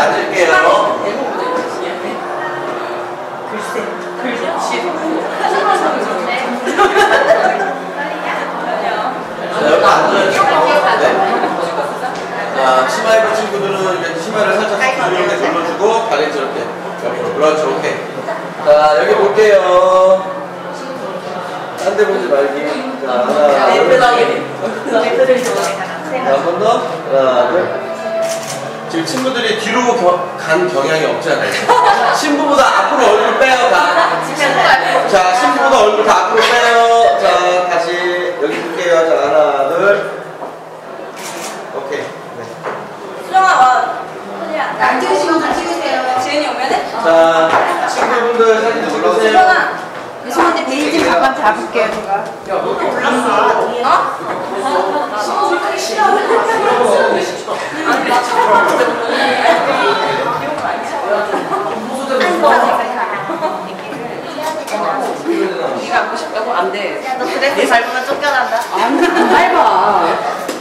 앉을게요. 자, 여기 앉아요. 네. 자, 치마 입은 친구들은 이렇게 치마를 살짝 이렇게 돌려주고 다리처럼 이렇게 옆으로. 그렇죠. 오케이. 자, 여기 볼게요. 딴 데 보지 말기. 자, 하나, 둘. 한 번 더. 하나, 둘. 지금 친구들이 뒤로 간 경향이 없잖아요. 신부보다 앞으로 얼굴 빼요. 다. 자, 신부보다 얼굴 다 앞으로 빼요. 자, 다시 여기 볼게요. 자, 하나, 둘. 오케이. 네. 수정아 와. 안 찍으시면 다 찍으세요. 지은이 오면은? 자, 친구분들 사진 찍으세요. 수정아. 죄송한데 베이징 잠깐 잡을게요 제가. 올랐어. 어? 네가 하고 싶다고 안 돼. 너 드레스 밟으면 쫓겨난다. 안 밟아.